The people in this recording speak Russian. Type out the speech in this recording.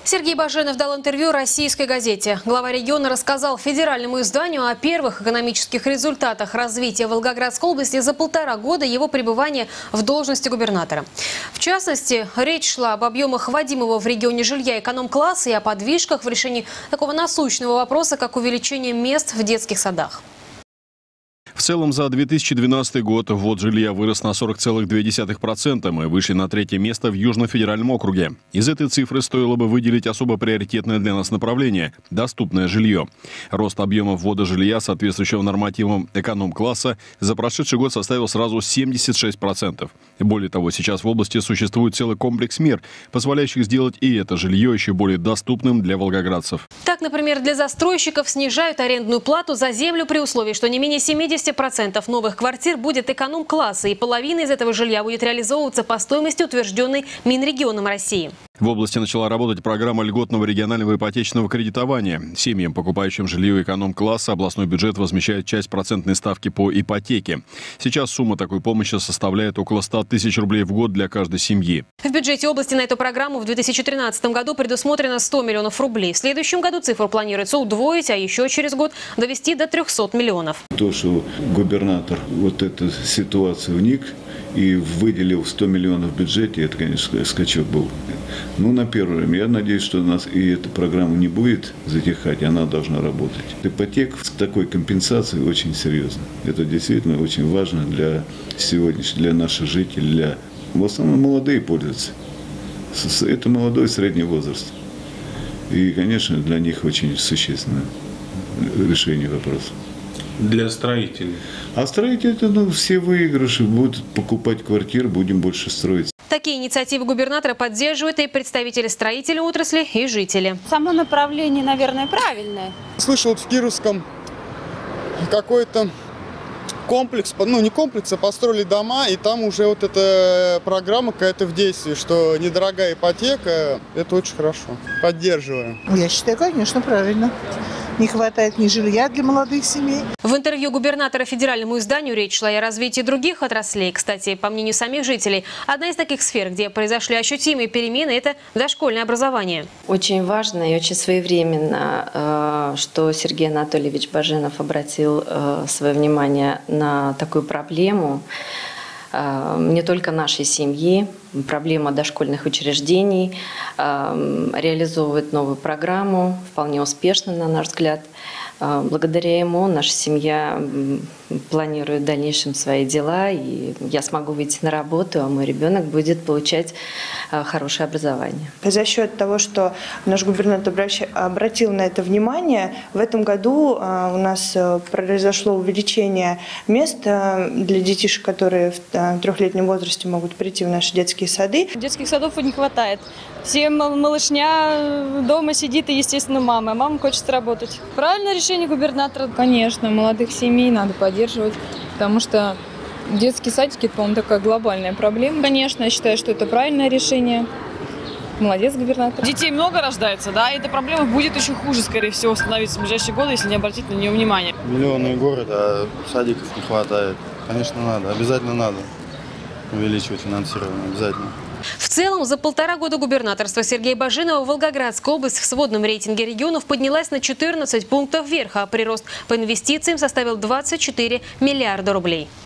Сергей Баженов дал интервью российской газете. Глава региона рассказал федеральному изданию о первых экономических результатах развития Волгоградской области за 1,5 года его пребывания в должности губернатора. В частности, речь шла об объемах вводимого в регионе жилья эконом-класса и о подвижках в решении такого насущного вопроса, как увеличение мест в детских садах. В целом за 2012 год ввод жилья вырос на 40,2%. Мы вышли на 3-е место в Южном федеральном округе. Из этой цифры стоило бы выделить особо приоритетное для нас направление – доступное жилье. Рост объема ввода жилья, соответствующего нормативам эконом-класса, за прошедший год составил сразу 76%. Более того, сейчас в области существует целый комплекс мер, позволяющих сделать и это жилье еще более доступным для волгоградцев. Так, например, для застройщиков снижают арендную плату за землю при условии, что не менее 70% новых квартир будет эконом-класса, и половина из этого жилья будет реализовываться по стоимости, утвержденной Минрегионом России. В области начала работать программа льготного регионального ипотечного кредитования. Семьям, покупающим жилье эконом-класса, областной бюджет возмещает часть процентной ставки по ипотеке. Сейчас сумма такой помощи составляет около 100 тысяч рублей в год для каждой семьи. В бюджете области на эту программу в 2013 году предусмотрено 100 миллионов рублей. В следующем году цифру планируется удвоить, а еще через год довести до 300 миллионов. То, что губернатор вот эту ситуацию вник и выделил 100 миллионов в бюджете, это, конечно, скачок был. Ну, на первое время. Я надеюсь, что у нас и эта программа не будет затихать, она должна работать. Ипотека с такой компенсацией очень серьезно. Это действительно очень важно для сегодняшних, для наших жителей, в основном молодые пользуются. Это молодой и средний возраст. И, конечно, для них очень существенное решение вопроса. Для строителей. А строители, все выигрыши, будут покупать квартиры, будем больше строить. Такие инициативы губернатора поддерживают и представители строительной отрасли, и жители. Само направление, наверное, правильное. Слышал, в Кировском какой-то комплекс, не комплекс, а построили дома, и там уже вот эта программа какая-то в действии, что недорогая ипотека, это очень хорошо. Поддерживаю. Я считаю, конечно, правильно. Не хватает ни жилья для молодых семей. В интервью губернатора федеральному изданию речь шла и о развитии других отраслей. Кстати, по мнению самих жителей, одна из таких сфер, где произошли ощутимые перемены, это дошкольное образование. Очень важно и очень своевременно, что Сергей Анатольевич Баженов обратил свое внимание на такую проблему не только нашей семьи, проблема дошкольных учреждений, реализовывает новую программу, вполне успешно, на наш взгляд. Благодаря ему наша семья планирует в дальнейшем свои дела, и я смогу выйти на работу, а мой ребенок будет получать хорошее образование. За счет того, что наш губернатор обратил на это внимание, в этом году у нас произошло увеличение мест для детишек, которые в 3-летнем возрасте могут прийти в наши детские сады. Детских садов не хватает. Все малышня дома сидит, и, естественно, мама. Мама хочет работать. Правильное решение губернатора. Конечно, молодых семей надо поддерживать, потому что детские садики, это, по-моему, такая глобальная проблема. Конечно, я считаю, что это правильное решение. Молодец, губернатор. Детей много рождается, да, и эта проблема будет еще хуже, скорее всего, становиться в ближайшие годы, если не обратить на нее внимание. Миллионный город, а садиков не хватает. Конечно, надо, обязательно надо увеличивать финансирование, обязательно. В целом, за 1,5 года губернаторства Сергея Баженова Волгоградская область в сводном рейтинге регионов поднялась на 14 пунктов вверх, а прирост по инвестициям составил 24 миллиарда рублей.